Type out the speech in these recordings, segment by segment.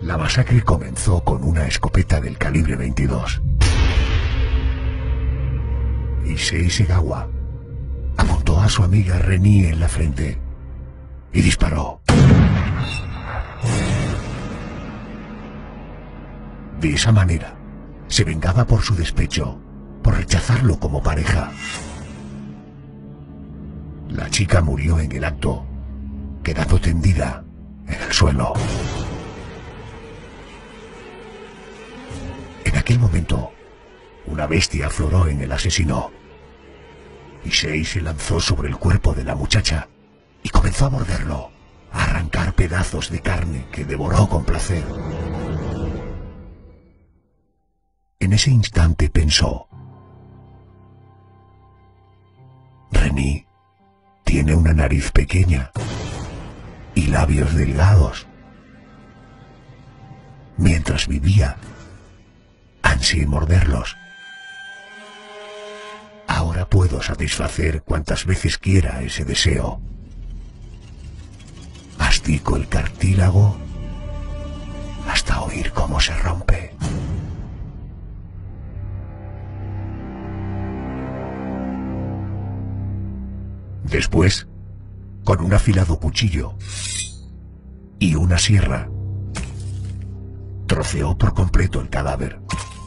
La masacre comenzó con una escopeta del calibre 22. Issei Sagawa apuntó a su amiga Reni en la frente y disparó. De esa manera, se vengaba por su despecho, por rechazarlo como pareja. La chica murió en el acto, quedando tendida en el suelo. En aquel momento, una bestia afloró en el asesino. Issei se lanzó sobre el cuerpo de la muchacha y comenzó a morderlo, a arrancar pedazos de carne que devoró con placer. En ese instante pensó: Reni tiene una nariz pequeña y labios delgados. Mientras vivía, ansié morderlos. Ahora puedo satisfacer cuantas veces quiera ese deseo. Mastico el cartílago hasta oír cómo se rompe. Después, con un afilado cuchillo y una sierra, troceó por completo el cadáver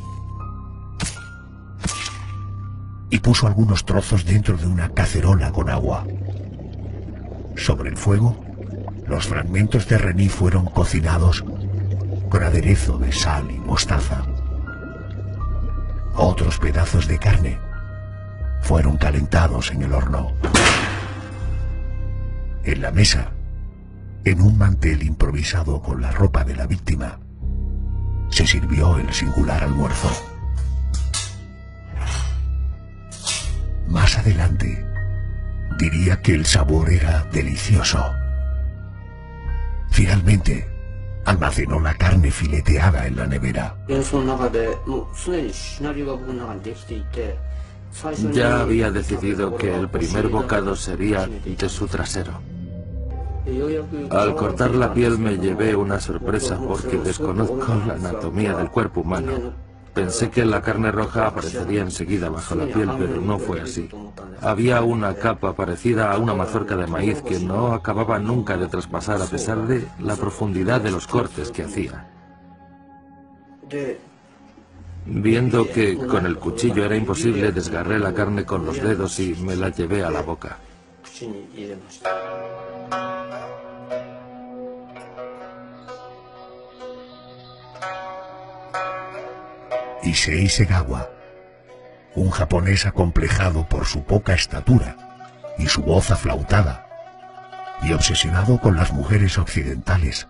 y puso algunos trozos dentro de una cacerola con agua. Sobre el fuego, los fragmentos de Reni fueron cocinados con aderezo de sal y mostaza. Otros pedazos de carne fueron calentados en el horno. En la mesa, en un mantel improvisado con la ropa de la víctima, se sirvió el singular almuerzo. Más adelante, diría que el sabor era delicioso. Finalmente, almacenó la carne fileteada en la nevera. Ya había decidido que el primer bocado sería de su trasero. Al cortar la piel me llevé una sorpresa porque desconozco la anatomía del cuerpo humano. Pensé que la carne roja aparecería enseguida bajo la piel, pero no fue así. Había una capa parecida a una mazorca de maíz que no acababa nunca de traspasar a pesar de la profundidad de los cortes que hacía. Viendo que con el cuchillo era imposible, desgarré la carne con los dedos y me la llevé a la boca. Issei Sagawa, un japonés acomplejado por su poca estatura y su voz aflautada, y obsesionado con las mujeres occidentales,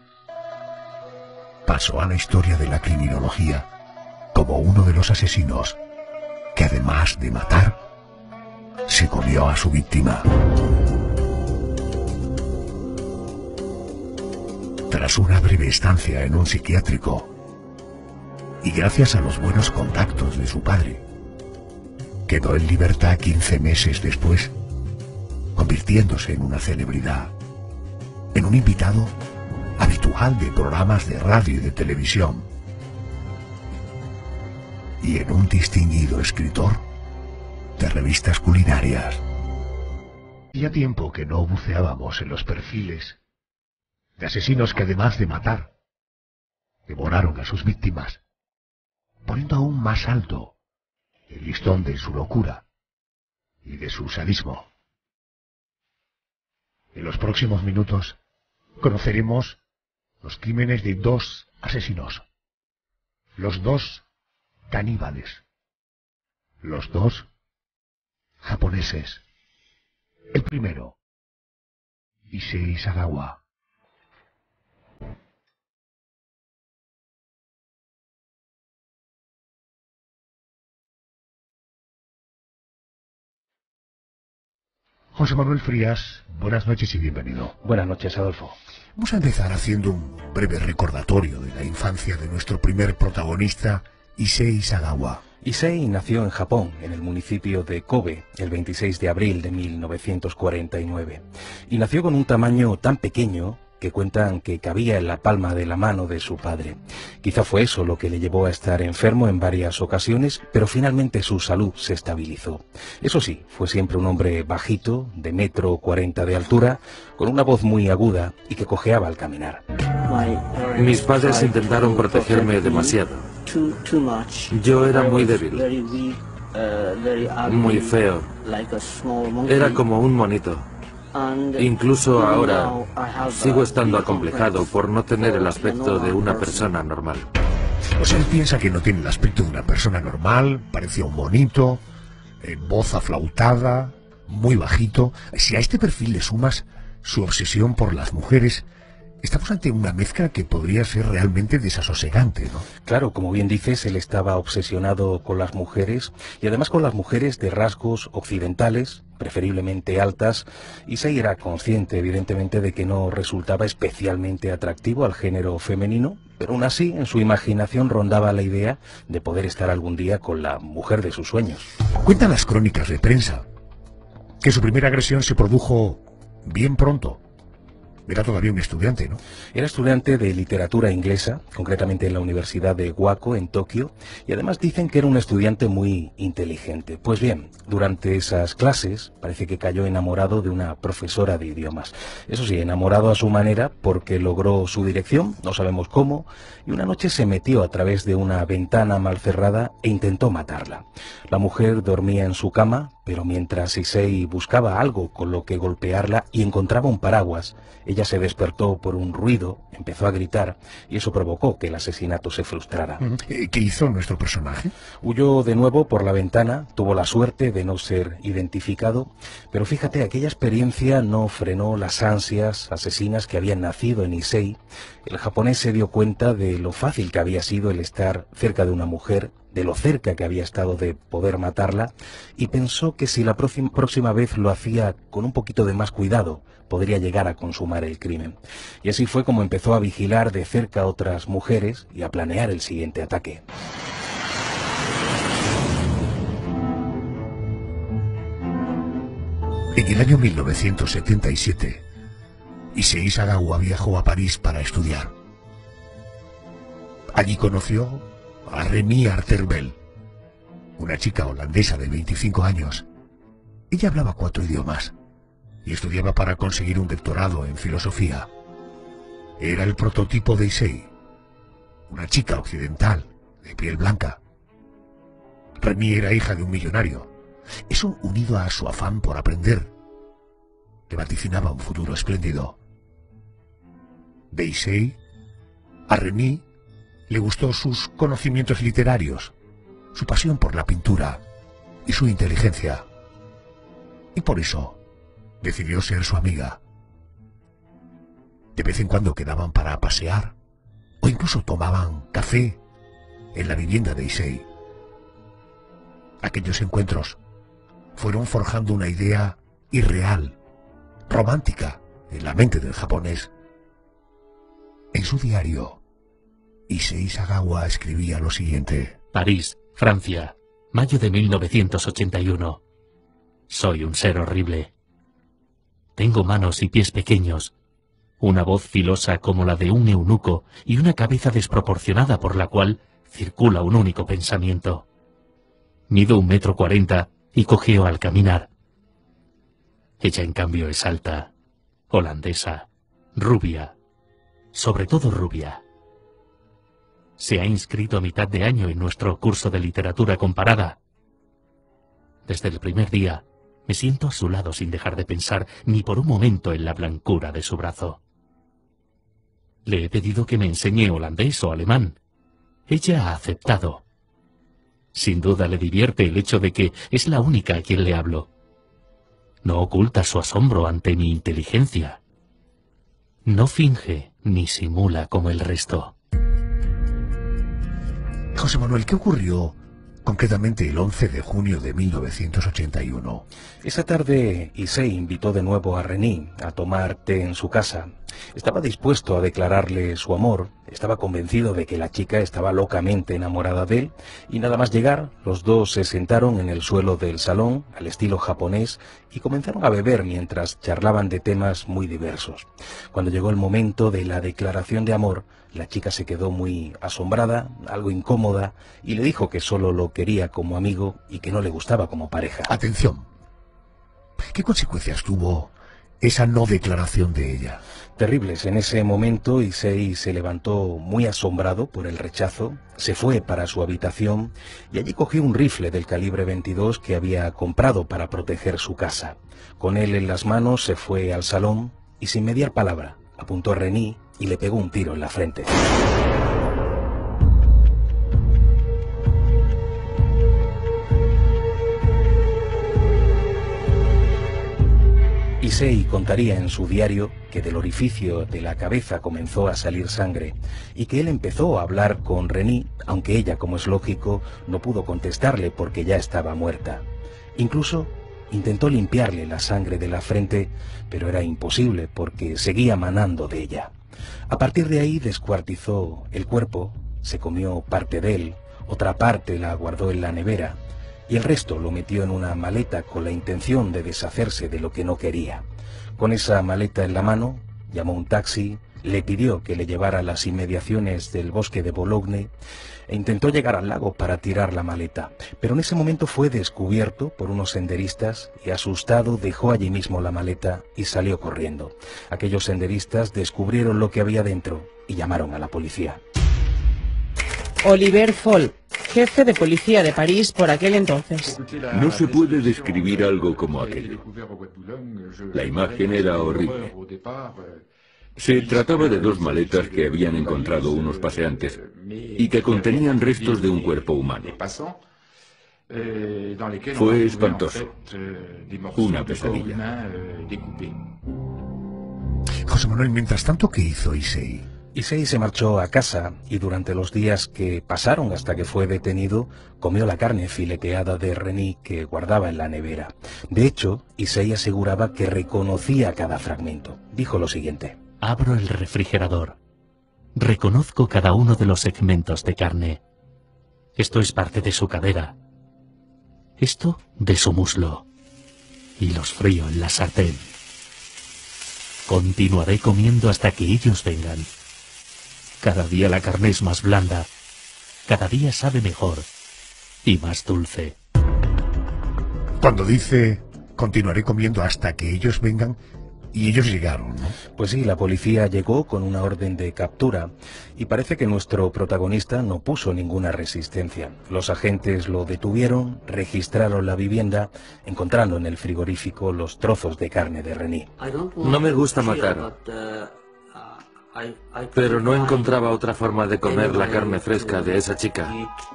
pasó a la historia de la criminología como uno de los asesinos que, además de matar, se comió a su víctima. Tras una breve estancia en un psiquiátrico, y gracias a los buenos contactos de su padre, quedó en libertad 15 meses después, convirtiéndose en una celebridad, en un invitado habitual de programas de radio y de televisión, y en un distinguido escritor de revistas culinarias. Hacía tiempo que no buceábamos en los perfiles de asesinos que, además de matar, devoraron a sus víctimas, poniendo aún más alto el listón de su locura y de su sadismo. En los próximos minutos conoceremos los crímenes de dos asesinos, los dos caníbales, los dos japoneses. El primero, Issei Sagawa. José Manuel Frías, buenas noches y bienvenido. Buenas noches, Adolfo. Vamos a empezar haciendo un breve recordatorio de la infancia de nuestro primer protagonista, Issei Sagawa. Issei nació en Japón, en el municipio de Kobe, el 26 de abril de 1949. Y nació con un tamaño tan pequeño que cuentan que cabía en la palma de la mano de su padre. Quizá fue eso lo que le llevó a estar enfermo en varias ocasiones, pero finalmente su salud se estabilizó. Eso sí, fue siempre un hombre bajito, de 1,40 m de altura, con una voz muy aguda y que cojeaba al caminar. Mis padres intentaron protegerme demasiado. Yo era muy débil, muy feo. Era como un monito. Incluso ahora sigo estando acomplejado por no tener el aspecto de una persona normal. O sea, él piensa que no tiene el aspecto de una persona normal, parecía un monito, voz aflautada, muy bajito. Si a este perfil le sumas su obsesión por las mujeres, estamos ante una mezcla que podría ser realmente desasosegante, ¿no? Claro, como bien dices, él estaba obsesionado con las mujeres, y además con las mujeres de rasgos occidentales, preferiblemente altas, y se era consciente, evidentemente, de que no resultaba especialmente atractivo al género femenino, pero aún así, en su imaginación rondaba la idea de poder estar algún día con la mujer de sus sueños. Cuentan las crónicas de prensa que su primera agresión se produjo bien pronto. Era todavía un estudiante, ¿no? Era estudiante de literatura inglesa, concretamente en la Universidad de Wako, en Tokio, y además dicen que era un estudiante muy inteligente. Pues bien, durante esas clases parece que cayó enamorado de una profesora de idiomas. Eso sí, enamorado a su manera porque logró su dirección, no sabemos cómo, y una noche se metió a través de una ventana mal cerrada e intentó matarla. La mujer dormía en su cama, pero mientras Issei buscaba algo con lo que golpearla y encontraba un paraguas, ella se despertó por un ruido, empezó a gritar y eso provocó que el asesinato se frustrara. ¿Qué hizo nuestro personaje? Huyó de nuevo por la ventana, tuvo la suerte de no ser identificado, pero fíjate, aquella experiencia no frenó las ansias asesinas que habían nacido en Issei. El japonés se dio cuenta de lo fácil que había sido el estar cerca de una mujer, de lo cerca que había estado de poder matarla, y pensó que si la próxima vez lo hacía con un poquito de más cuidado, podría llegar a consumar el crimen. Y así fue como empezó a vigilar de cerca a otras mujeres y a planear el siguiente ataque. En el año 1977, Issei Sagawa viajó a París para estudiar. Allí conoció a Remy Arterbel, una chica holandesa de 25 años. Ella hablaba 4 idiomas y estudiaba para conseguir un doctorado en filosofía. Era el prototipo de Issei, una chica occidental, de piel blanca. Remy era hija de un millonario. Eso, unido a su afán por aprender, le vaticinaba un futuro espléndido. De Issei, a Remy le gustó sus conocimientos literarios, su pasión por la pintura y su inteligencia. Y por eso decidió ser su amiga. De vez en cuando quedaban para pasear o incluso tomaban café en la vivienda de Issei. Aquellos encuentros fueron forjando una idea irreal, romántica, en la mente del japonés. En su diario, Issei Sagawa escribía lo siguiente: París, Francia, mayo de 1981. Soy un ser horrible. Tengo manos y pies pequeños, una voz filosa como la de un eunuco y una cabeza desproporcionada por la cual circula un único pensamiento. Mido 1,40 m y cojeo al caminar. Ella, en cambio, es alta, holandesa, rubia, sobre todo rubia. Se ha inscrito a mitad de año en nuestro curso de literatura comparada. Desde el primer día me siento a su lado sin dejar de pensar ni por un momento en la blancura de su brazo. Le he pedido que me enseñe holandés o alemán. Ella ha aceptado. Sin duda le divierte el hecho de que es la única a quien le hablo. No oculta su asombro ante mi inteligencia. No finge ni simula como el resto. José Manuel, ¿qué ocurrió concretamente el 11 de junio de 1981? Esa tarde Issei invitó de nuevo a Remy a tomar té en su casa. Estaba dispuesto a declararle su amor, estaba convencido de que la chica estaba locamente enamorada de él, y nada más llegar, los dos se sentaron en el suelo del salón, al estilo japonés, y comenzaron a beber mientras charlaban de temas muy diversos. Cuando llegó el momento de la declaración de amor, la chica se quedó muy asombrada, algo incómoda, y le dijo que solo lo quería como amigo y que no le gustaba como pareja. Atención. ¿Qué consecuencias tuvo esa no declaración de ella? Terribles. En ese momento Issei se levantó muy asombrado por el rechazo, se fue para su habitación y allí cogió un rifle del calibre 22 que había comprado para proteger su casa. Con él en las manos se fue al salón y sin mediar palabra apuntó a René y le pegó un tiro en la frente. Issei contaría en su diario que del orificio de la cabeza comenzó a salir sangre y que él empezó a hablar con René, aunque ella, como es lógico, no pudo contestarle porque ya estaba muerta. Incluso intentó limpiarle la sangre de la frente, pero era imposible porque seguía manando de ella. A partir de ahí descuartizó el cuerpo, se comió parte de él, otra parte la guardó en la nevera, y el resto lo metió en una maleta con la intención de deshacerse de lo que no quería. Con esa maleta en la mano, llamó un taxi, le pidió que le llevara a las inmediaciones del bosque de Boulogne e intentó llegar al lago para tirar la maleta. Pero en ese momento fue descubierto por unos senderistas y asustado dejó allí mismo la maleta y salió corriendo. Aquellos senderistas descubrieron lo que había dentro y llamaron a la policía. Oliver Foll, jefe de policía de París por aquel entonces. No se puede describir algo como aquello. La imagen era horrible. Se trataba de dos maletas que habían encontrado unos paseantes y que contenían restos de un cuerpo humano. Fue espantoso. Una pesadilla. José Manuel, mientras tanto, ¿qué hizo Issei? Issei se marchó a casa y durante los días que pasaron hasta que fue detenido, comió la carne fileteada de René que guardaba en la nevera. De hecho, Issei aseguraba que reconocía cada fragmento. Dijo lo siguiente: abro el refrigerador. Reconozco cada uno de los segmentos de carne. Esto es parte de su cadera. Esto de su muslo. Y los frío en la sartén. Continuaré comiendo hasta que ellos vengan. Cada día la carne es más blanda. Cada día sabe mejor y más dulce. Cuando dice continuaré comiendo hasta que ellos vengan, y ellos llegaron, ¿no? Pues sí, la policía llegó con una orden de captura y parece que nuestro protagonista no puso ninguna resistencia. Los agentes lo detuvieron, registraron la vivienda, encontrando en el frigorífico los trozos de carne de René. No me gusta matar, pero no encontraba otra forma de comer la carne fresca de esa chica.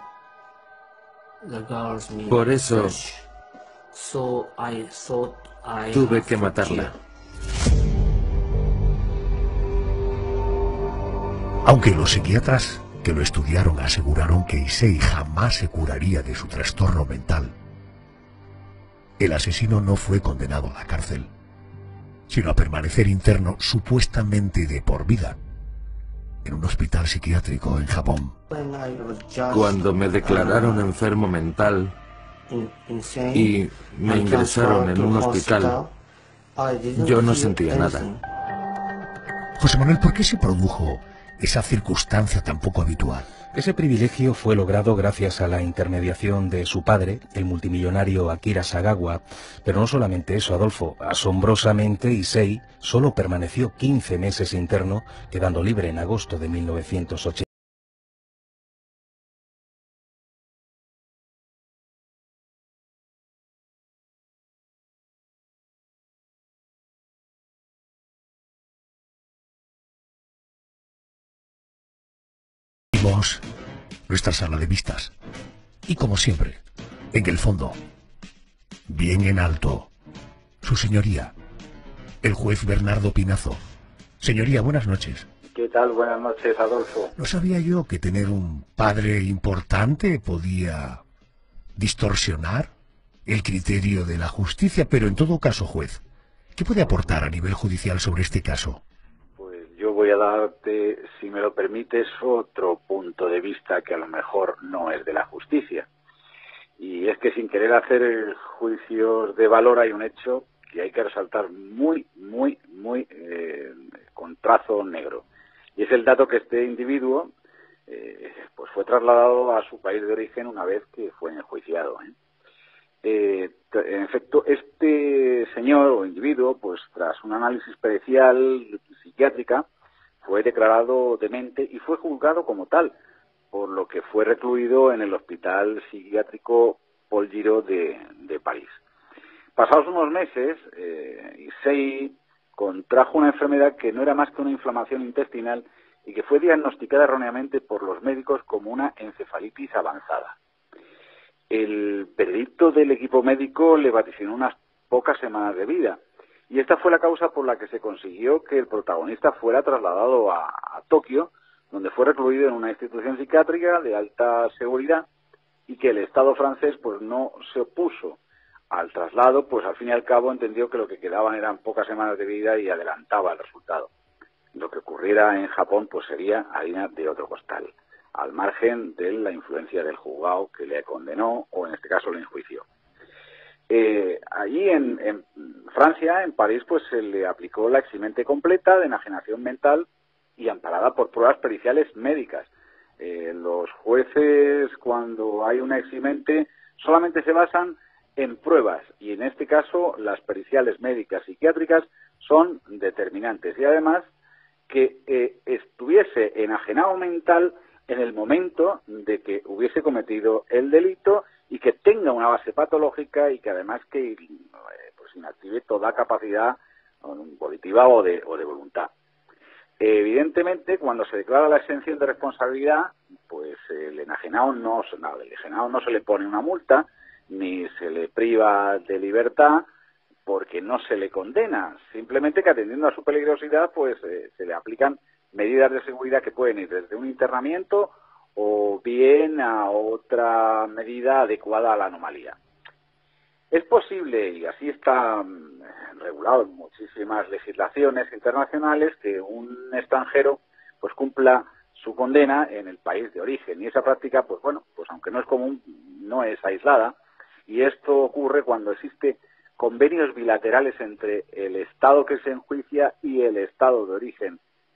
Por eso tuve que matarla. Aunque los psiquiatras que lo estudiaron aseguraron que Issei jamás se curaría de su trastorno mental, el asesino no fue condenado a la cárcel, sino a permanecer interno supuestamente de por vida en un hospital psiquiátrico en Japón. Cuando me declararon enfermo mental y me ingresaron en un hospital, yo no sentía nada. José Manuel, ¿por qué se produjo esa circunstancia tan poco habitual? Ese privilegio fue logrado gracias a la intermediación de su padre, el multimillonario Akira Sagawa, pero no solamente eso, Adolfo. Asombrosamente, Issei solo permaneció 15 meses interno, quedando libre en agosto de 1980. Nuestra sala de vistas. Y como siempre, en el fondo, bien en alto, su señoría, el juez Bernardo Pinazo. Señoría, buenas noches. ¿Qué tal? Buenas noches, Adolfo. No sabía yo que tener un padre importante podía distorsionar el criterio de la justicia, pero en todo caso, juez, ¿qué puede aportar a nivel judicial sobre este caso? Pues yo voy a darte, si me lo permites, otro punto de vista que a lo mejor no es de la justicia. Y es que sin querer hacer juicios de valor hay un hecho que hay que resaltar muy con trazo negro. Y es el dato que este individuo pues fue trasladado a su país de origen una vez que fue enjuiciado. En efecto, este señor o individuo, pues tras un análisis pericial psiquiátrica, fue declarado demente y fue juzgado como tal, por lo que fue recluido en el Hospital Psiquiátrico Paul Giraud de París. Pasados unos meses, Issei contrajo una enfermedad que no era más que una inflamación intestinal y que fue diagnosticada erróneamente por los médicos como una encefalitis avanzada. El veredicto del equipo médico le vaticinó unas pocas semanas de vida, y esta fue la causa por la que se consiguió que el protagonista fuera trasladado a Tokio, donde fue recluido en una institución psiquiátrica de alta seguridad, y que el Estado francés pues no se opuso al traslado, pues al fin y al cabo entendió que lo que quedaban eran pocas semanas de vida y adelantaba el resultado. Lo que ocurriera en Japón pues sería harina de otro costal, al margen de la influencia del juzgado que le condenó o en este caso le enjuició. Allí en Francia, en París, pues se le aplicó la eximente completa de enajenación mental y amparada por pruebas periciales médicas. Los jueces, cuando hay una eximente, solamente se basan en pruebas y en este caso las periciales médicas psiquiátricas son determinantes y además que estuviese enajenado mental en el momento de que hubiese cometido el delito y que tenga una base patológica y que además que pues inactive toda capacidad volitiva o de voluntad. Evidentemente, cuando se declara la exención de responsabilidad, pues el enajenado no se le pone una multa ni se le priva de libertad porque no se le condena, simplemente que atendiendo a su peligrosidad pues se le aplican medidas de seguridad que pueden ir desde un internamiento o bien a otra medida adecuada a la anomalía. Es posible, y así está regulado en muchísimas legislaciones internacionales, que un extranjero pues cumpla su condena en el país de origen. Y esa práctica, pues bueno, pues aunque no es común, no es aislada. Y esto ocurre cuando existe convenios bilaterales entre el Estado que se enjuicia y el Estado de origen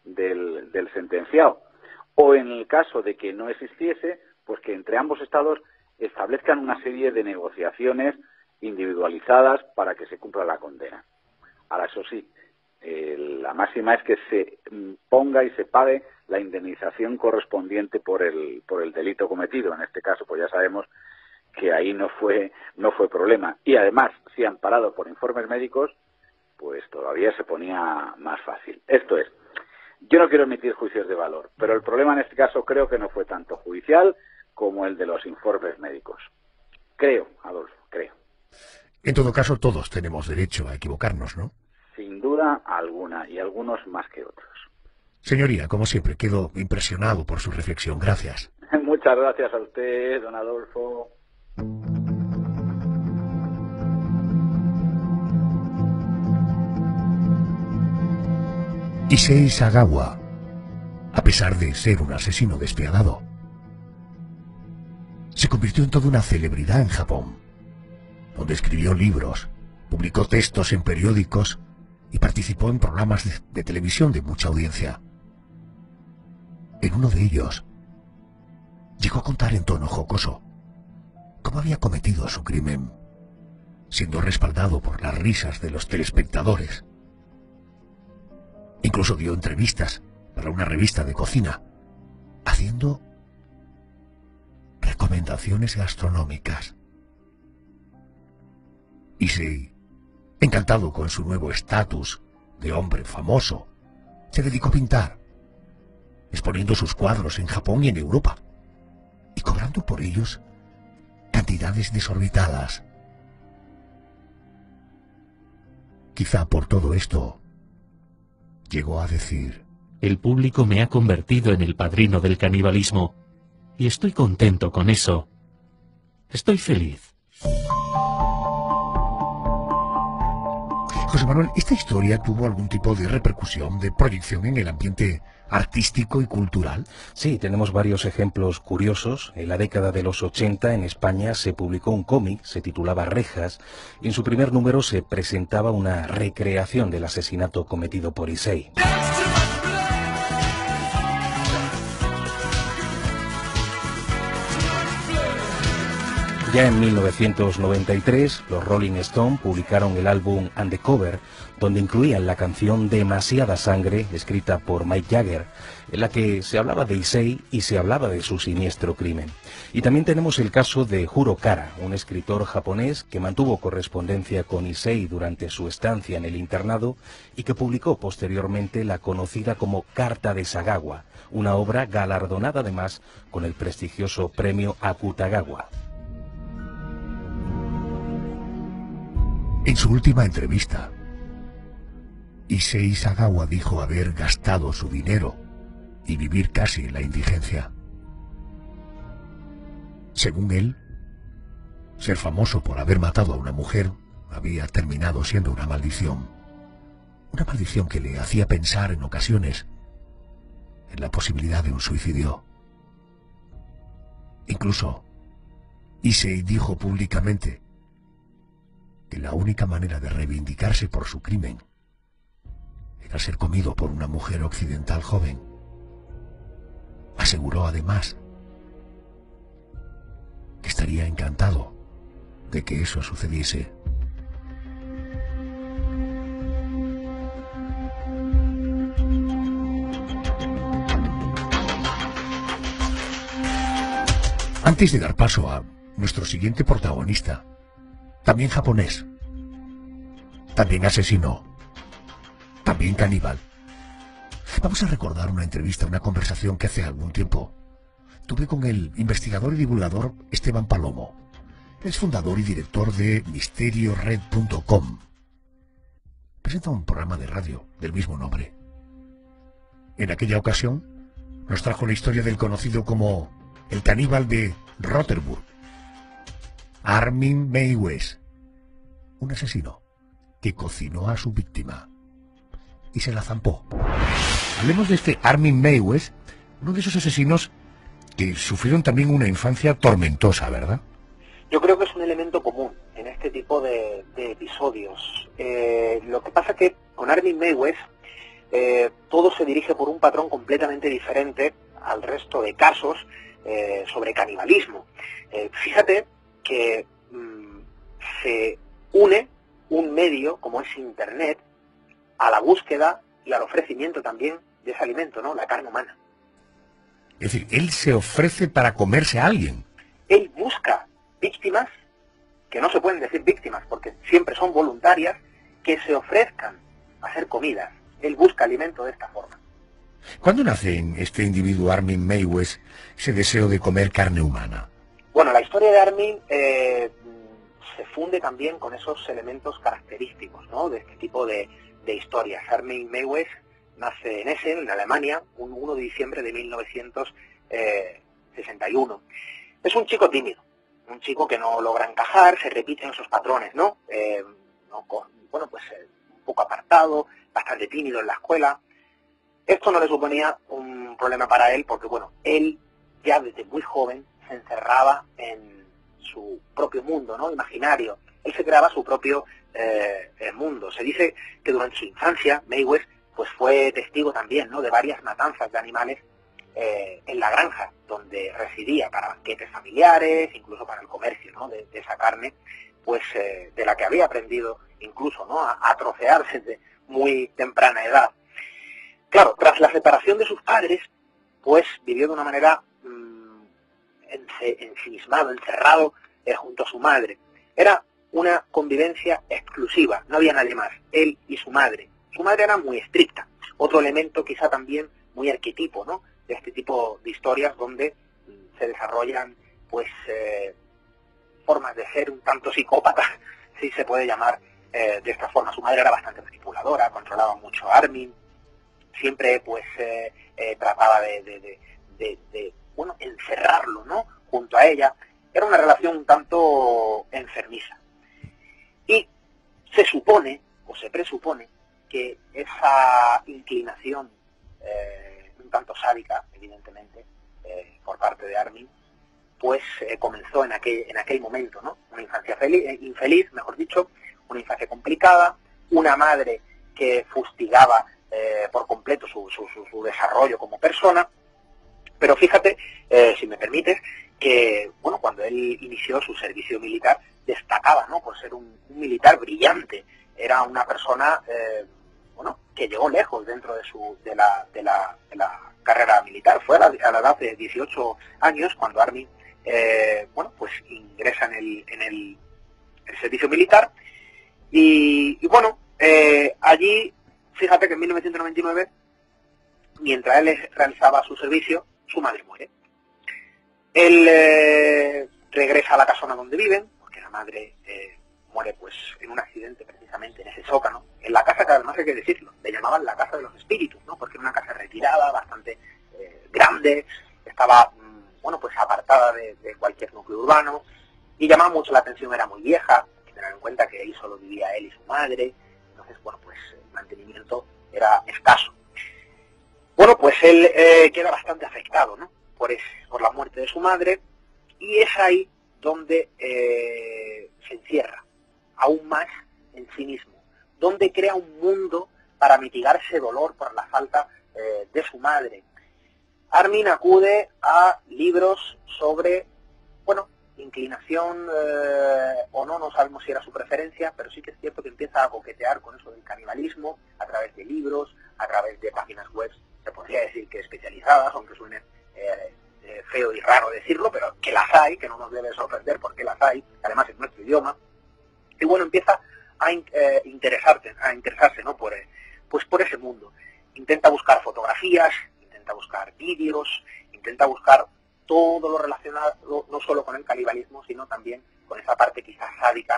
del sentenciado. O en el caso de que no existiese, pues que entre ambos Estados establezcan una serie de negociaciones individualizadas para que se cumpla la condena. Ahora, eso sí, la máxima es que se ponga y se pague la indemnización correspondiente por el delito cometido. En este caso, pues ya sabemos que ahí no fue problema. Y además, si amparado por informes médicos, pues todavía se ponía más fácil. Esto es, yo no quiero emitir juicios de valor, pero el problema en este caso creo que no fue tanto judicial como el de los informes médicos. Creo, Adolfo, creo. En todo caso, todos tenemos derecho a equivocarnos, ¿no? Sin duda alguna, y algunos más que otros. Señoría, como siempre, quedo impresionado por su reflexión. Gracias. Muchas gracias a usted, don Adolfo. Issei Sagawa, a pesar de ser un asesino despiadado, se convirtió en toda una celebridad en Japón, donde escribió libros, publicó textos en periódicos y participó en programas de televisión de mucha audiencia. En uno de ellos, llegó a contar en tono jocoso cómo había cometido su crimen, siendo respaldado por las risas de los telespectadores. Incluso dio entrevistas para una revista de cocina, haciendo recomendaciones gastronómicas. Issei, encantado con su nuevo estatus de hombre famoso, se dedicó a pintar, exponiendo sus cuadros en Japón y en Europa, y cobrando por ellos cantidades desorbitadas. Quizá por todo esto llegó a decir: el público me ha convertido en el padrino del canibalismo, y estoy contento con eso. Estoy feliz. José Manuel, ¿esta historia tuvo algún tipo de repercusión, de proyección en el ambiente artístico y cultural? Sí, tenemos varios ejemplos curiosos. En la década de los 80 en España se publicó un cómic, se titulaba Rejas, y en su primer número se presentaba una recreación del asesinato cometido por Issei. Ya en 1993, los Rolling Stones publicaron el álbum Undercover, donde incluían la canción Demasiada Sangre, escrita por Mick Jagger, en la que se hablaba de Issei y se hablaba de su siniestro crimen. Y también tenemos el caso de Juro Kara, un escritor japonés que mantuvo correspondencia con Issei durante su estancia en el internado y que publicó posteriormente la conocida como Carta de Sagawa, una obra galardonada además con el prestigioso premio Akutagawa. En su última entrevista, Issei Sagawa dijo haber gastado su dinero y vivir casi en la indigencia. Según él, ser famoso por haber matado a una mujer había terminado siendo una maldición que le hacía pensar en ocasiones en la posibilidad de un suicidio. Incluso, Issei dijo públicamente que la única manera de reivindicarse por su crimen era ser comido por una mujer occidental joven. Aseguró además que estaría encantado de que eso sucediese. Antes de dar paso a nuestro siguiente protagonista, también japonés, también asesino, también caníbal, vamos a recordar una entrevista, una conversación que hace algún tiempo tuve con el investigador y divulgador Esteban Palomo. Es fundador y director de misteriored.com. Presenta un programa de radio del mismo nombre. En aquella ocasión nos trajo la historia del conocido como el caníbal de Rotherburg, Armin Meiwes, un asesino que cocinó a su víctima y se la zampó. Hablemos de este Armin Meiwes, uno de esos asesinos que sufrieron también una infancia tormentosa, ¿verdad? Yo creo que es un elemento común en este tipo de episodios. Lo que pasa que con Armin Meiwes todo se dirige por un patrón completamente diferente al resto de casos sobre canibalismo. Fíjate que se une un medio como es Internet a la búsqueda y al ofrecimiento también de ese alimento, ¿no? La carne humana. Es decir, él se ofrece para comerse a alguien. Él busca víctimas, que no se pueden decir víctimas porque siempre son voluntarias, que se ofrezcan a ser comidas. Él busca alimento de esta forma. ¿Cuándo nace en este individuo Armin Meiwes ese deseo de comer carne humana? Bueno, la historia de Armin se funde también con esos elementos característicos, ¿no?, de este tipo de historias. Armin Meiwes nace en Essen, en Alemania, un 1 de diciembre de 1961. Es un chico tímido, un chico que no logra encajar, se repiten esos patrones, ¿no? Un poco apartado, bastante tímido en la escuela. Esto no le suponía un problema para él porque, bueno, él ya desde muy joven se encerraba en su propio mundo, ¿no?, imaginario. Él se creaba su propio mundo. Se dice que durante su infancia, Meiwes pues fue testigo también, ¿no?, de varias matanzas de animales en la granja donde residía, para banquetes familiares, incluso para el comercio, ¿no?, de esa carne, pues de la que había aprendido incluso, ¿no?, a trocear desde muy temprana edad. Claro, tras la separación de sus padres, pues vivió de una manera ensimismado, encerrado junto a su madre. Era una convivencia exclusiva, no había nadie más, él y su madre. Su madre era muy estricta, otro elemento quizá también muy arquetipo, ¿no?, de este tipo de historias donde se desarrollan pues formas de ser un tanto psicópata, si se puede llamar de esta forma. Su madre era bastante manipuladora, controlaba mucho a Armin, siempre pues trataba de encerrarlo, ¿no?, junto a ella. Era una relación un tanto enfermiza. Y se supone, o o se presupone que esa inclinación un tanto sádica, evidentemente, por parte de Armin, pues comenzó en aquel momento, ¿no? Una infancia infeliz, mejor dicho, una infancia complicada, una madre que fustigaba por completo su desarrollo como persona. Pero fíjate, si me permites, que bueno, cuando él inició su servicio militar destacaba, ¿no?, por ser un militar brillante. Era una persona bueno, que llegó lejos dentro de la carrera militar. Fue a la edad de 18 años cuando Armin bueno, pues ingresa en el servicio militar. Y bueno, allí, fíjate que en 1999, mientras él realizaba su servicio, su madre muere. Él regresa a la casona donde viven, porque la madre muere pues en un accidente precisamente en ese sótano, en la casa que además hay que decirlo, le llamaban la casa de los espíritus, ¿no?, porque era una casa retirada, bastante grande, estaba bueno, pues apartada de cualquier núcleo urbano, y llamaba mucho la atención, era muy vieja, hay que tener en cuenta que ahí solo vivía él y su madre, entonces bueno, pues el mantenimiento era escaso. Bueno, pues él queda bastante afectado, ¿no?, por la muerte de su madre, y es ahí donde se encierra aún más en sí mismo, donde crea un mundo para mitigar ese dolor por la falta de su madre. Armin acude a libros sobre, bueno, inclinación o no sabemos si era su preferencia, pero sí que es cierto que empieza a coquetear con eso del canibalismo a través de libros, a través de páginas web, se podría decir que especializadas, aunque suene feo y raro decirlo, pero que las hay, que no nos debe sorprender porque las hay, además en nuestro idioma. Y bueno, empieza a interesarse, ¿no?, por ese mundo. Intenta buscar fotografías, intenta buscar vídeos, intenta buscar todo lo relacionado no solo con el canibalismo, sino también con esa parte quizás sádica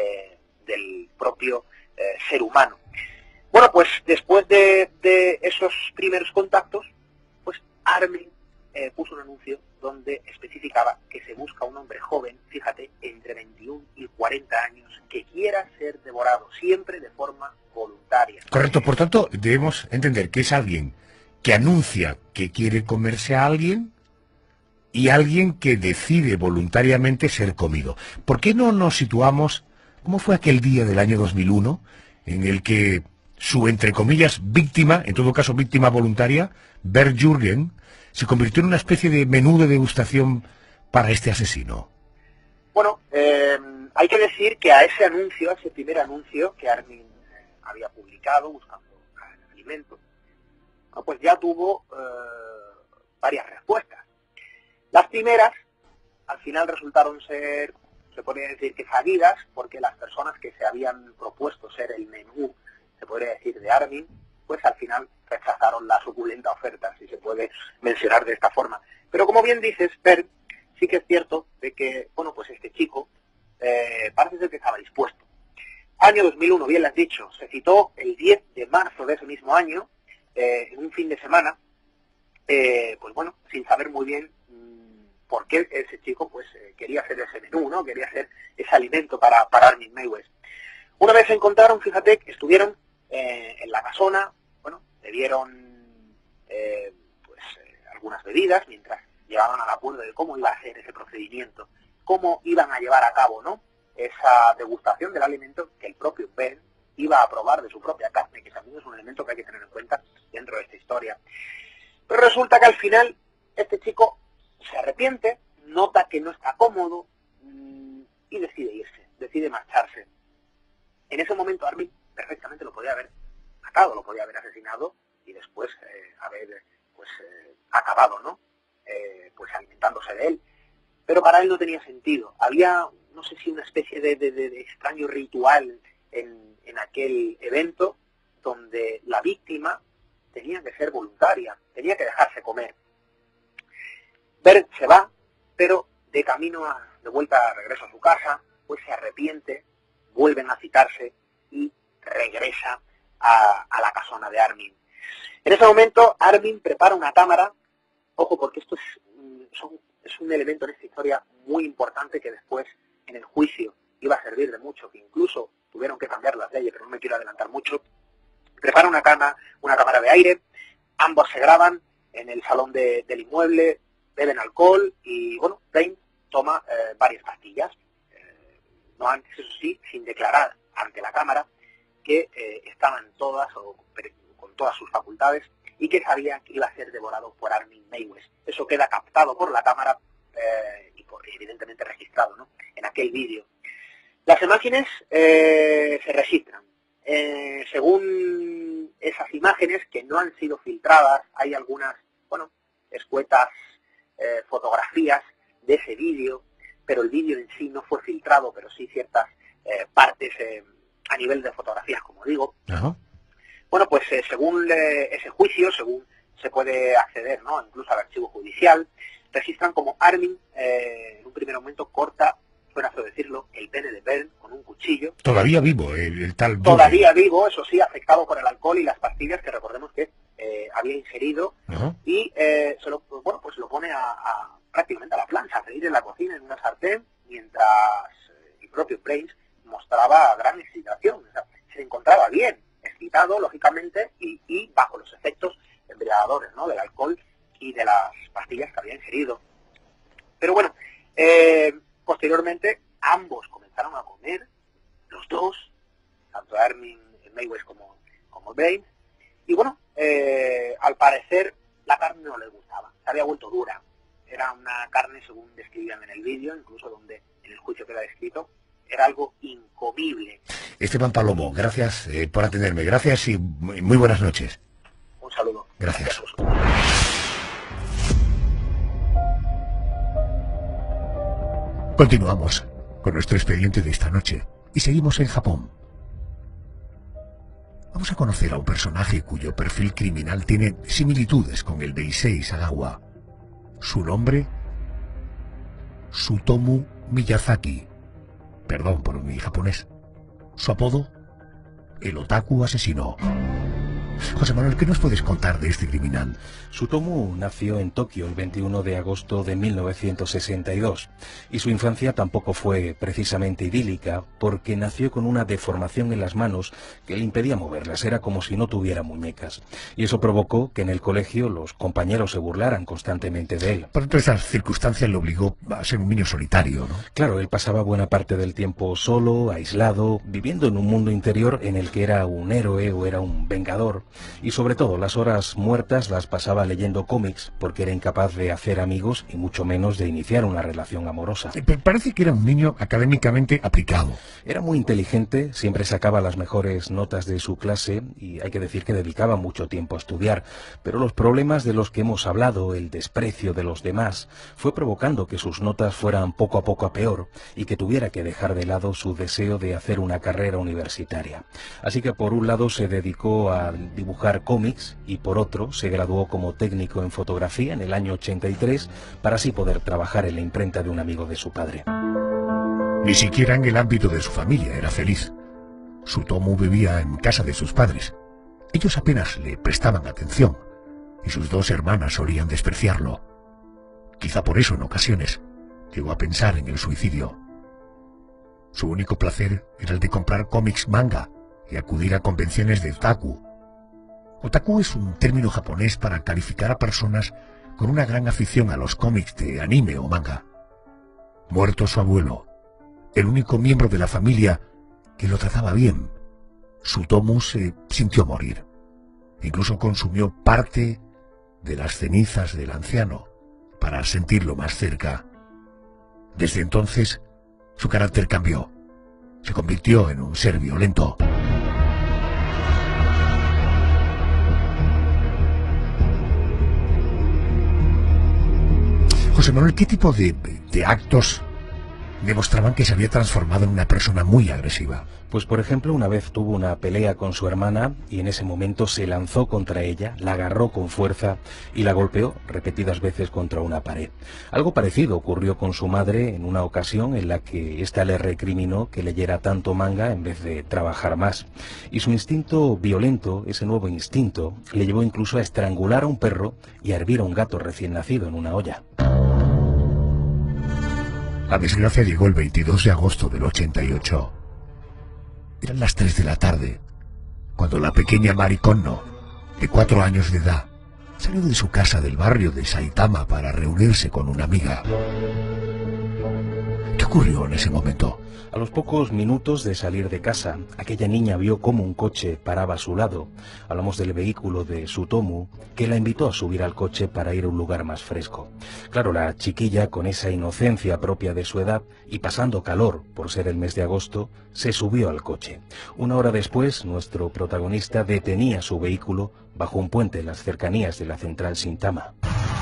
del propio ser humano. Bueno, pues después de esos primeros contactos, pues Armin puso un anuncio donde especificaba que se busca un hombre joven, fíjate, entre 21 y 40 años, que quiera ser devorado, siempre de forma voluntaria. Correcto, por tanto, debemos entender que es alguien que anuncia que quiere comerse a alguien y alguien que decide voluntariamente ser comido. ¿Por qué no nos situamos, cómo fue aquel día del año 2001, en el que su, entre comillas, víctima, en todo caso víctima voluntaria, Bernd Jürgen, se convirtió en una especie de menú de degustación para este asesino? Bueno, hay que decir que a ese primer anuncio que Armin había publicado buscando alimento, pues ya tuvo varias respuestas. Las primeras, al final resultaron ser, se podría decir que fallidas, porque las personas que se habían propuesto ser el menú, se podría decir, de Armin, pues al final rechazaron la suculenta oferta, si se puede mencionar de esta forma. Pero como bien dices, Per, sí que es cierto de que, bueno, pues este chico parece ser que estaba dispuesto. Año 2001, bien lo has dicho, se citó el 10 de marzo de ese mismo año, en un fin de semana, pues bueno, sin saber muy bien por qué ese chico pues quería hacer ese menú, ¿no? Quería hacer ese alimento para Armin Meiwes. Una vez se encontraron, fíjate, que estuvieron en la casona, bueno, bebieron algunas bebidas mientras llegaban al acuerdo de cómo iba a ser ese procedimiento, cómo iban a llevar a cabo, ¿no?, esa degustación del alimento que el propio Ben iba a probar de su propia carne, que también es un elemento que hay que tener en cuenta dentro de esta historia. Pero resulta que al final este chico se arrepiente, nota que no está cómodo y decide irse, decide marcharse. En ese momento Armin perfectamente lo podía haber matado, lo podía haber asesinado y después haber acabado, ¿no?, pues alimentándose de él. Pero para él no tenía sentido. Había, no sé si una especie de extraño ritual en aquel evento donde la víctima tenía que ser voluntaria, tenía que dejarse comer. Bernd se va, pero de camino de vuelta, regreso a su casa, pues se arrepiente, vuelven a citarse y regresa a la casona de Armin. En ese momento Armin prepara una cámara, ojo porque esto es un elemento en esta historia muy importante que después en el juicio iba a servir de mucho, que incluso tuvieron que cambiar las leyes, pero no me quiero adelantar mucho. Prepara una cámara de aire, ambos se graban en el salón del inmueble, beben alcohol y, bueno, Brain toma varias pastillas. No antes, eso sí, sin declarar ante la cámara que estaban todas o con todas sus facultades y que sabía que iba a ser devorado por Armin Meiwes. Eso queda captado por la cámara y evidentemente registrado, ¿no?, en aquel vídeo. Las imágenes se registran. Según esas imágenes, que no han sido filtradas, hay algunas, bueno, escuetas fotografías de ese vídeo, pero el vídeo en sí no fue filtrado, pero sí ciertas partes a nivel de fotografías, como digo. Ajá. Bueno, pues según ese juicio, según se puede acceder, ¿no?, incluso al archivo judicial, registran como Armin en un primer momento corta, suena feo decirlo, el pene de Bernd con un cuchillo. Todavía vivo, el tal... Todavía vivo, eso sí, afectado por el alcohol y las pastillas que recordemos que había ingerido. Ajá. Y pues lo pone prácticamente a la plancha, a freír en la cocina en una sartén, mientras el propio Brains mostraba gran excitación. O sea, se encontraba bien, excitado, lógicamente, y bajo los efectos embriagadores, ¿no?, del alcohol y de las pastillas que había ingerido. Pero bueno, posteriormente ambos comenzaron a comer, los dos, tanto Armin Meiwes como Brains, y bueno, al parecer la carne no les gustaba, se había vuelto dura. Era una carne, según describían en el vídeo, incluso donde en el juicio queda descrito, era algo incomible. Esteban Palomo, gracias por atenderme, gracias y muy buenas noches. Un saludo. Gracias. Continuamos con nuestro expediente de esta noche y seguimos en Japón. Vamos a conocer a un personaje cuyo perfil criminal tiene similitudes con el de Issei Sagawa. Su nombre, Tsutomu Miyazaki. Perdón por mi japonés. Su apodo, el otaku asesino. José Manuel, ¿qué nos puedes contar de este criminal? Tsutomu nació en Tokio el 21 de agosto de 1962 y su infancia tampoco fue precisamente idílica porque nació con una deformación en las manos que le impedía moverlas, era como si no tuviera muñecas. Y eso provocó que en el colegio los compañeros se burlaran constantemente de él. Por todas esas circunstancias le obligó a ser un niño solitario, ¿no? Claro, él pasaba buena parte del tiempo solo, aislado, viviendo en un mundo interior en el que era un héroe o era un vengador. Y sobre todo las horas muertas las pasaba leyendo cómics porque era incapaz de hacer amigos y mucho menos de iniciar una relación amorosa. Parece que era un niño académicamente aplicado. Era muy inteligente, siempre sacaba las mejores notas de su clase y hay que decir que dedicaba mucho tiempo a estudiar, pero los problemas de los que hemos hablado, el desprecio de los demás, fue provocando que sus notas fueran poco a poco a peor y que tuviera que dejar de lado su deseo de hacer una carrera universitaria. Así que por un lado se dedicó a dibujar cómics y por otro se graduó como técnico en fotografía en el año 83 para así poder trabajar en la imprenta de un amigo de su padre. Ni siquiera en el ámbito de su familia era feliz. Tsutomu vivía en casa de sus padres. Ellos apenas le prestaban atención y sus dos hermanas solían despreciarlo. Quizá por eso en ocasiones llegó a pensar en el suicidio. Su único placer era el de comprar cómics manga y acudir a convenciones de otaku. Otaku es un término japonés para calificar a personas con una gran afición a los cómics de anime o manga. Muerto su abuelo, el único miembro de la familia que lo trataba bien, Tsutomu se sintió morir. Incluso consumió parte de las cenizas del anciano para sentirlo más cerca. Desde entonces, su carácter cambió. Se convirtió en un ser violento. José Manuel, ¿qué tipo de actos demostraban que se había transformado en una persona muy agresiva? Pues por ejemplo, una vez tuvo una pelea con su hermana y en ese momento se lanzó contra ella, la agarró con fuerza y la golpeó repetidas veces contra una pared. Algo parecido ocurrió con su madre en una ocasión en la que ésta le recriminó que leyera tanto manga en vez de trabajar más. Y su instinto violento, ese nuevo instinto, le llevó incluso a estrangular a un perro y a hervir a un gato recién nacido en una olla. La desgracia llegó el 22 de agosto del 88. Eran las 3 de la tarde, cuando la pequeña Mari Konno, de 4 años de edad, salió de su casa del barrio de Saitama para reunirse con una amiga. ¿Qué ocurrió en ese momento? A los pocos minutos de salir de casa, aquella niña vio cómo un coche paraba a su lado. Hablamos del vehículo de Tsutomu, que la invitó a subir al coche para ir a un lugar más fresco. Claro, la chiquilla, con esa inocencia propia de su edad y pasando calor por ser el mes de agosto, se subió al coche. Una hora después, nuestro protagonista detenía su vehículo bajo un puente en las cercanías de la central Shintama.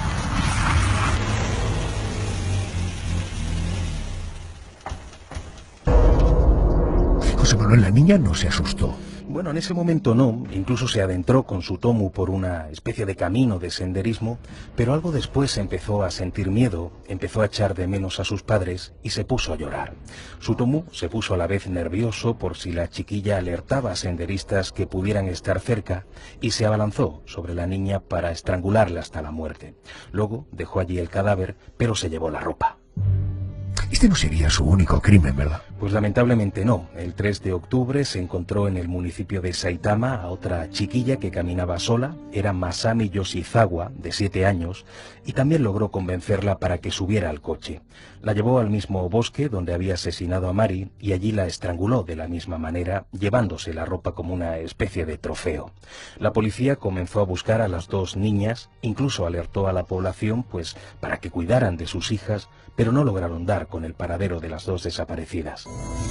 José Manuel, la niña no se asustó. Bueno, en ese momento no, incluso se adentró con Tsutomu por una especie de camino de senderismo, pero algo después empezó a sentir miedo, empezó a echar de menos a sus padres y se puso a llorar. Tsutomu se puso a la vez nervioso por si la chiquilla alertaba a senderistas que pudieran estar cerca y se abalanzó sobre la niña para estrangularla hasta la muerte. Luego dejó allí el cadáver, pero se llevó la ropa. Este no sería su único crimen, ¿verdad? Pues lamentablemente no. El 3 de octubre se encontró en el municipio de Saitama a otra chiquilla que caminaba sola. Era Masami Yoshizawa, de 7 años, y también logró convencerla para que subiera al coche. La llevó al mismo bosque donde había asesinado a Mari y allí la estranguló de la misma manera, llevándose la ropa como una especie de trofeo. La policía comenzó a buscar a las dos niñas, incluso alertó a la población pues para que cuidaran de sus hijas, pero no lograron dar con el paradero de las dos desaparecidas.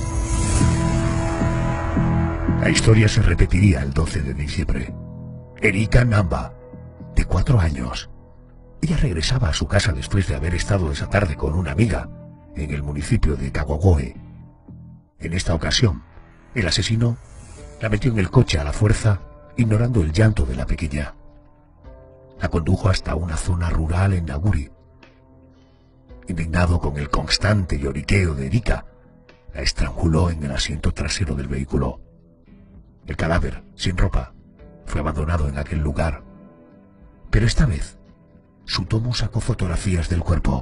La historia se repetiría el 12 de diciembre. Erika Namba, de 4 años. Ella regresaba a su casa después de haber estado esa tarde con una amiga en el municipio de Kawagoe. En esta ocasión, el asesino la metió en el coche a la fuerza, ignorando el llanto de la pequeña. La condujo hasta una zona rural en Naguri. Indignado con el constante lloriqueo de Erika, la estranguló en el asiento trasero del vehículo. El cadáver, sin ropa, fue abandonado en aquel lugar. Pero esta vez, Tsutomu sacó fotografías del cuerpo.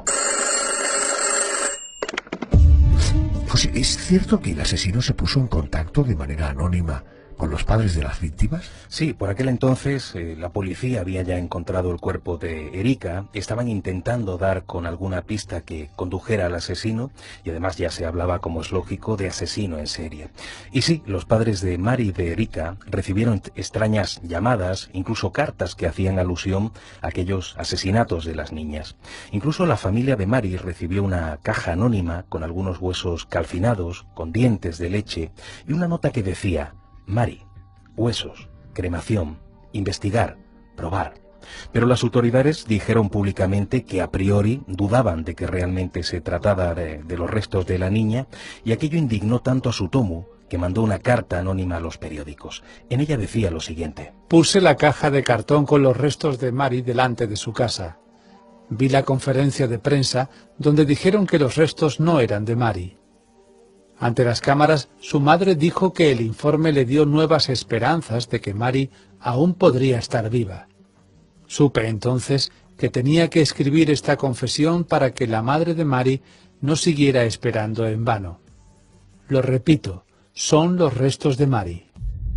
José, ¿es cierto que el asesino se puso en contacto de manera anónima con los padres de las víctimas? Sí, por aquel entonces la policía había ya encontrado el cuerpo de Erika, estaban intentando dar con alguna pista que condujera al asesino y además ya se hablaba, como es lógico, de asesino en serie. Y sí, los padres de Mari y de Erika recibieron extrañas llamadas, incluso cartas que hacían alusión a aquellos asesinatos de las niñas. Incluso la familia de Mari recibió una caja anónima con algunos huesos calcinados, con dientes de leche y una nota que decía: Mari, huesos, cremación, investigar, probar. Pero las autoridades dijeron públicamente que a priori dudaban de que realmente se tratara de los restos de la niña, y aquello indignó tanto a Tsutomu que mandó una carta anónima a los periódicos. En ella decía lo siguiente: Puse la caja de cartón con los restos de Mari delante de su casa. Vi la conferencia de prensa donde dijeron que los restos no eran de Mari. Ante las cámaras, su madre dijo que el informe le dio nuevas esperanzas de que Mari aún podría estar viva. Supe entonces que tenía que escribir esta confesión para que la madre de Mari no siguiera esperando en vano. Lo repito, son los restos de Mari.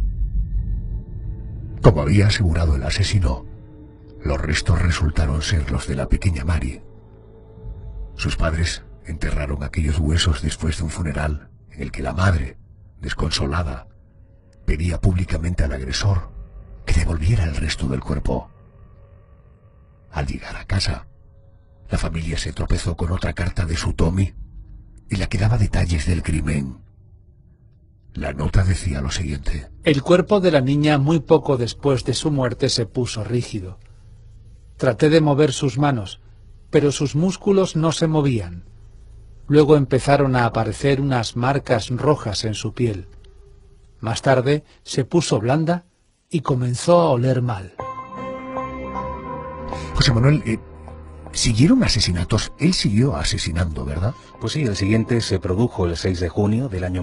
Como había asegurado el asesino, los restos resultaron ser los de la pequeña Mari. Sus padres enterraron aquellos huesos después de un funeral en el que la madre, desconsolada, pedía públicamente al agresor que devolviera el resto del cuerpo. Al llegar a casa, la familia se tropezó con otra carta de Tsutomu en la que daba detalles del crimen. La nota decía lo siguiente: El cuerpo de la niña muy poco después de su muerte se puso rígido. Traté de mover sus manos, pero sus músculos no se movían. Luego empezaron a aparecer unas marcas rojas en su piel. Más tarde se puso blanda y comenzó a oler mal. José Manuel, Siguieron asesinatos, él siguió asesinando, ¿verdad? Pues sí, el siguiente se produjo el 6 de junio del año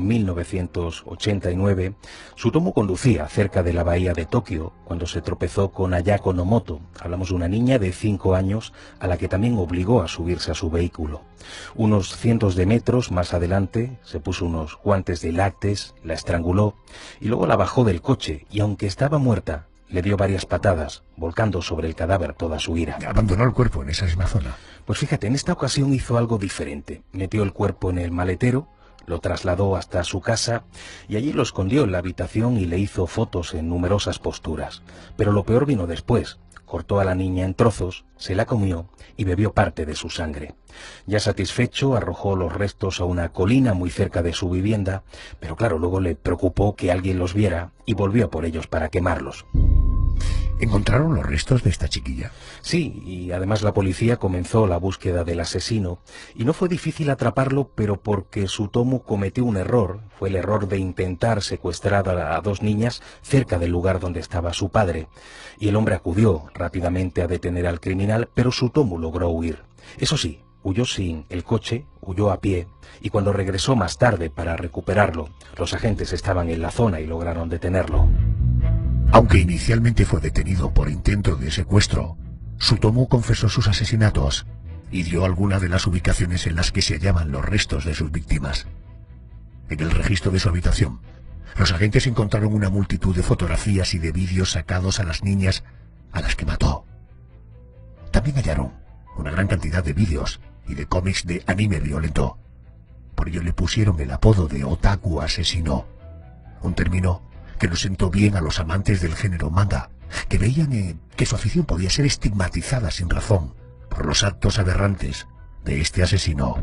1989. Tsutomu conducía cerca de la bahía de Tokio cuando se tropezó con Ayako Nomoto. Hablamos de una niña de 5 años a la que también obligó a subirse a su vehículo. Unos cientos de metros más adelante se puso unos guantes de látex, la estranguló y luego la bajó del coche y aunque estaba muerta, le dio varias patadas, volcando sobre el cadáver toda su ira. ¿Abandonó el cuerpo en esa misma zona? Pues fíjate, en esta ocasión hizo algo diferente. Metió el cuerpo en el maletero, lo trasladó hasta su casa y allí lo escondió en la habitación y le hizo fotos en numerosas posturas. Pero lo peor vino después. Cortó a la niña en trozos, se la comió y bebió parte de su sangre. Ya satisfecho, arrojó los restos a una colina muy cerca de su vivienda, pero claro, luego le preocupó que alguien los viera y volvió a por ellos para quemarlos. ¿Encontraron los restos de esta chiquilla? Sí, y además la policía comenzó la búsqueda del asesino, y no fue difícil atraparlo, pero porque Tsutomu cometió un error, fue el error de intentar secuestrar a 2 niñas cerca del lugar donde estaba su padre, y el hombre acudió rápidamente a detener al criminal, pero Tsutomu logró huir. Eso sí, huyó sin el coche, huyó a pie, y cuando regresó más tarde para recuperarlo, los agentes estaban en la zona y lograron detenerlo. Aunque inicialmente fue detenido por intento de secuestro, Tsutomu confesó sus asesinatos y dio algunas de las ubicaciones en las que se hallaban los restos de sus víctimas. En el registro de su habitación, los agentes encontraron una multitud de fotografías y de vídeos sacados a las niñas a las que mató. También hallaron una gran cantidad de vídeos y de cómics de anime violento. Por ello le pusieron el apodo de otaku asesino, un término que nos sentó bien a los amantes del género manga, que veían que su afición podía ser estigmatizada sin razón por los actos aberrantes de este asesino.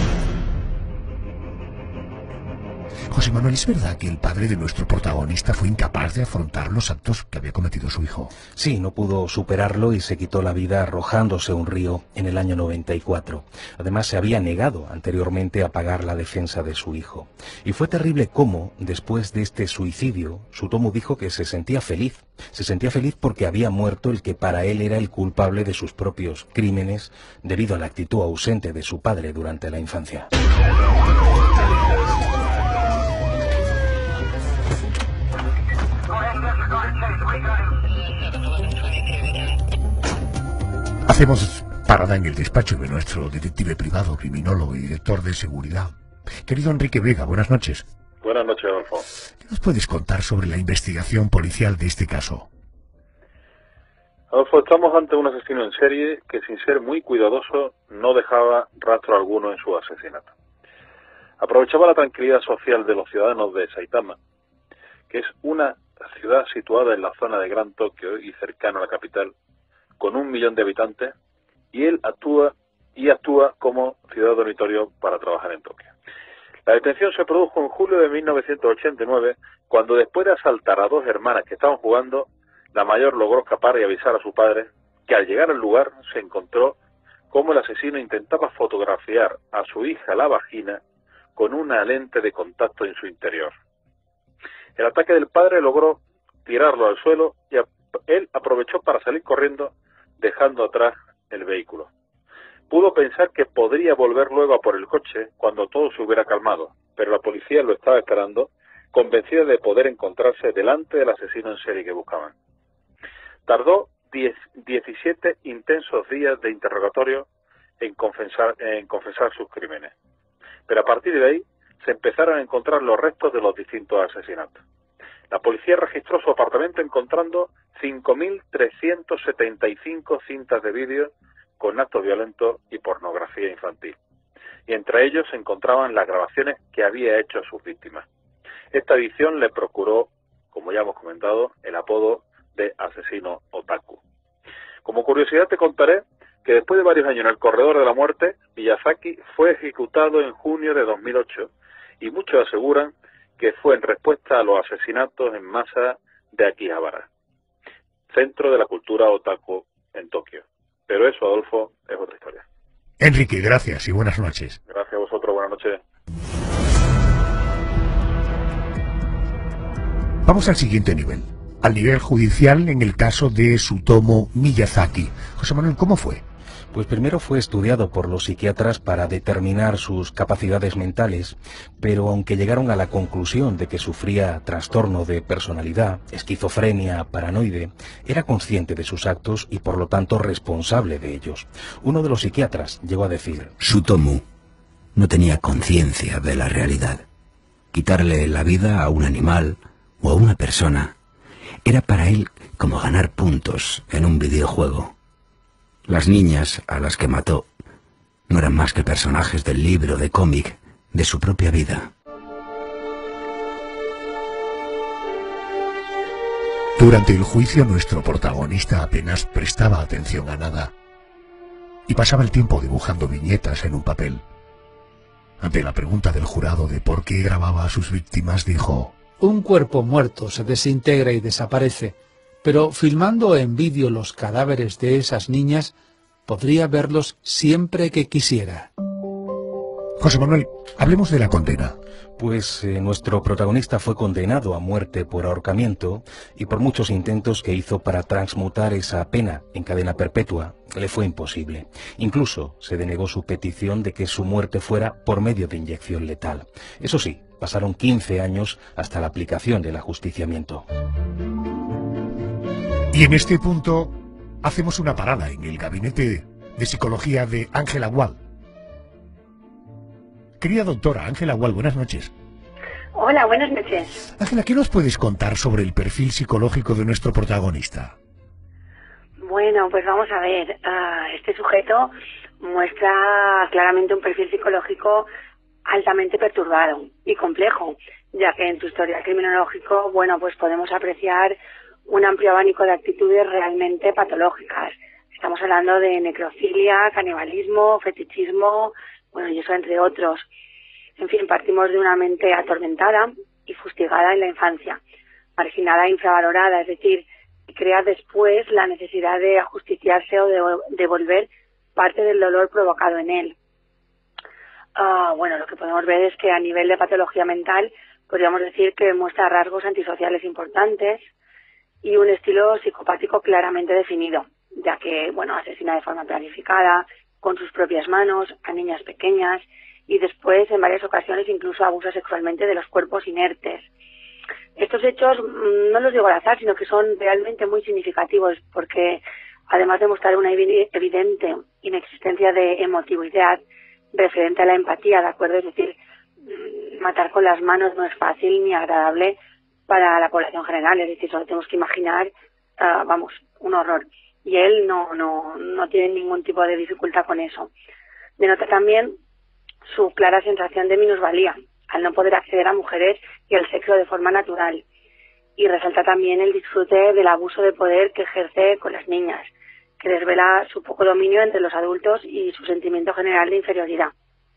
José Manuel, ¿es verdad que el padre de nuestro protagonista fue incapaz de afrontar los actos que había cometido su hijo? Sí, no pudo superarlo y se quitó la vida arrojándose a un río en el año 94. Además, se había negado anteriormente a pagar la defensa de su hijo. Y fue terrible cómo, después de este suicidio, Tsutomu dijo que se sentía feliz. Se sentía feliz porque había muerto el que para él era el culpable de sus propios crímenes debido a la actitud ausente de su padre durante la infancia. Hacemos parada en el despacho de nuestro detective privado, criminólogo y director de seguridad. Querido Enrique Vega, buenas noches. Buenas noches, Adolfo. ¿Qué nos puedes contar sobre la investigación policial de este caso? Adolfo, estamos ante un asesino en serie que, sin ser muy cuidadoso, no dejaba rastro alguno en su asesinato. Aprovechaba la tranquilidad social de los ciudadanos de Saitama, que es una ciudad situada en la zona de Gran Tokio y cercana a la capital, con 1 millón de habitantes, y él actúa como ciudad dormitorio para trabajar en Tokio. La detención se produjo en julio de 1989, cuando después de asaltar a 2 hermanas que estaban jugando, la mayor logró escapar y avisar a su padre que al llegar al lugar se encontró cómo el asesino intentaba fotografiar a su hija la vagina con una lente de contacto en su interior. El ataque del padre logró tirarlo al suelo y él aprovechó para salir corriendo, dejando atrás el vehículo. Pudo pensar que podría volver luego a por el coche cuando todo se hubiera calmado, pero la policía lo estaba esperando, convencida de poder encontrarse delante del asesino en serie que buscaban. Tardó 17 intensos días de interrogatorio en confesar sus crímenes, pero a partir de ahí se empezaron a encontrar los restos de los distintos asesinatos. La policía registró su apartamento encontrando 5.375 cintas de vídeo con actos violentos y pornografía infantil. Y entre ellos se encontraban las grabaciones que había hecho a sus víctimas. Esta edición le procuró, como ya hemos comentado, el apodo de asesino otaku. Como curiosidad te contaré que después de varios años en el corredor de la muerte, Miyazaki fue ejecutado en junio de 2008 y muchos aseguran que fue en respuesta a los asesinatos en masa de Akihabara, centro de la cultura otaku en Tokio. Pero eso, Adolfo, es otra historia. Enrique, gracias y buenas noches. Gracias a vosotros, buenas noches. Vamos al siguiente nivel, al nivel judicial en el caso de Tsutomu Miyazaki. José Manuel, ¿cómo fue? Pues primero fue estudiado por los psiquiatras para determinar sus capacidades mentales, pero aunque llegaron a la conclusión de que sufría trastorno de personalidad, esquizofrenia paranoide, era consciente de sus actos y por lo tanto responsable de ellos. Uno de los psiquiatras llegó a decir: Tsutomu no tenía conciencia de la realidad. Quitarle la vida a un animal o a una persona era para él como ganar puntos en un videojuego. Las niñas a las que mató no eran más que personajes del libro de cómic de su propia vida. Durante el juicio nuestro protagonista apenas prestaba atención a nada y pasaba el tiempo dibujando viñetas en un papel. Ante la pregunta del jurado de por qué grababa a sus víctimas, dijo: Un cuerpo muerto se desintegra y desaparece, pero filmando en vídeo los cadáveres de esas niñas, podría verlos siempre que quisiera. José Manuel, hablemos de la condena. Pues nuestro protagonista fue condenado a muerte por ahorcamiento y por muchos intentos que hizo para transmutar esa pena en cadena perpetua, le fue imposible. Incluso se denegó su petición de que su muerte fuera por medio de inyección letal. Eso sí, pasaron 15 años hasta la aplicación del ajusticiamiento. Y en este punto hacemos una parada en el gabinete de psicología de Ángela Wall. Querida doctora Ángela Wall, buenas noches. Hola, buenas noches. Ángela, ¿qué nos puedes contar sobre el perfil psicológico de nuestro protagonista? Bueno, pues vamos a ver. Este sujeto muestra claramente un perfil psicológico altamente perturbado y complejo, ya que en su historial criminológico, bueno, pues podemos apreciar un amplio abanico de actitudes realmente patológicas. Estamos hablando de necrofilia, canibalismo, fetichismo, bueno, y eso entre otros. En fin, partimos de una mente atormentada y fustigada en la infancia, marginada e infravalorada, es decir, que crea después la necesidad de ajusticiarse o de devolver parte del dolor provocado en él. Bueno, lo que podemos ver es que a nivel de patología mental podríamos decir que muestra rasgos antisociales importantes y un estilo psicopático claramente definido, ya que, bueno, asesina de forma planificada, con sus propias manos, a niñas pequeñas y después, en varias ocasiones, incluso abusa sexualmente de los cuerpos inertes. Estos hechos no los digo al azar, sino que son realmente muy significativos porque, además de mostrar una evidente inexistencia de emotividad referente a la empatía, ¿de acuerdo? Es decir, matar con las manos no es fácil ni agradable para la población general, es decir, solo tenemos que imaginar, un horror. Y él no tiene ningún tipo de dificultad con eso. Denota también su clara sensación de minusvalía, al no poder acceder a mujeres y al sexo de forma natural. Y resalta también el disfrute del abuso de poder que ejerce con las niñas, que desvela su poco dominio entre los adultos y su sentimiento general de inferioridad.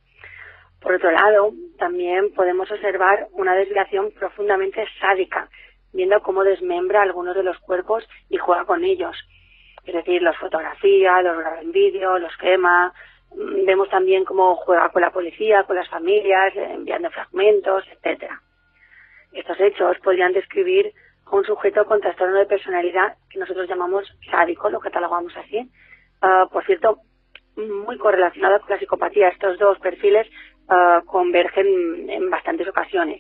Por otro lado, también podemos observar una desviación profundamente sádica, viendo cómo desmembra algunos de los cuerpos y juega con ellos. Es decir, los fotografía, los graba en vídeo, los quema. Vemos también cómo juega con la policía, con las familias, enviando fragmentos, etcétera. Estos hechos podrían describir a un sujeto con trastorno de personalidad que nosotros llamamos sádico, lo catalogamos así. Por cierto, muy correlacionado con la psicopatía. Estos dos perfiles convergen en bastantes ocasiones.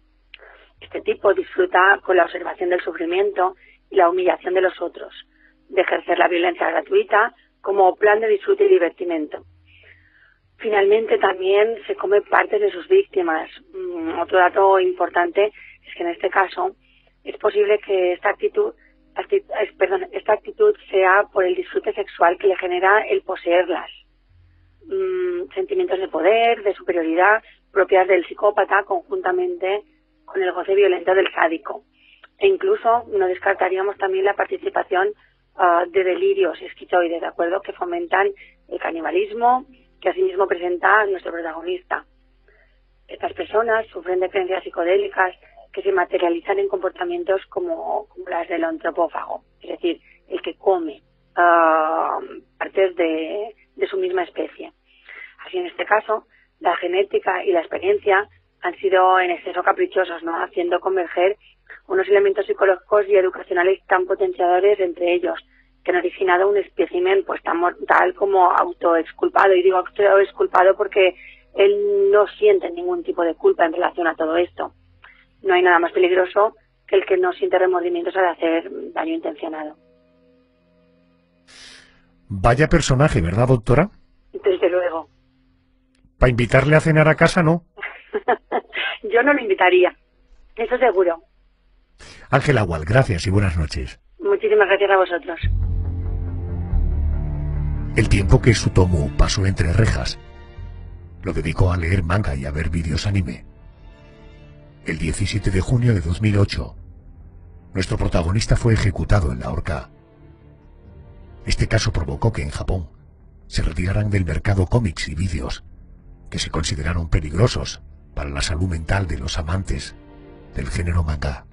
Este tipo disfruta con la observación del sufrimiento y la humillación de los otros, de ejercer la violencia gratuita como plan de disfrute y divertimento. Finalmente, también se come partes de sus víctimas. Otro dato importante es que en este caso es posible que esta actitud sea por el disfrute sexual que le genera el poseerlas. Sentimientos de poder, de superioridad, propias del psicópata conjuntamente con el goce violento del sádico. E incluso no descartaríamos también la participación de delirios esquizoides, ¿de acuerdo?, que fomentan el canibalismo, que asimismo presenta nuestro protagonista. Estas personas sufren de creencias psicodélicas que se materializan en comportamientos como las del antropófago, es decir, el que come partes de su misma especie. Así, en este caso, la genética y la experiencia han sido en exceso caprichosos, ¿no?, haciendo converger unos elementos psicológicos y educacionales tan potenciadores entre ellos, que han originado un espécimen pues tan mortal como autoexculpado. Y digo autoexculpado porque él no siente ningún tipo de culpa en relación a todo esto. No hay nada más peligroso que el que no siente remordimientos al hacer daño intencionado. Vaya personaje, ¿verdad, doctora? Desde luego. Para invitarle a cenar a casa, no. Yo no lo invitaría, eso seguro. Ángela Wall, gracias y buenas noches. Muchísimas gracias a vosotros. El tiempo que Tsutomu pasó entre rejas lo dedicó a leer manga y a ver vídeos anime. El 17 de junio de 2008, nuestro protagonista fue ejecutado en la horca. Este caso provocó que en Japón se retiraran del mercado cómics y vídeos que se consideraron peligrosos para la salud mental de los amantes del género manga.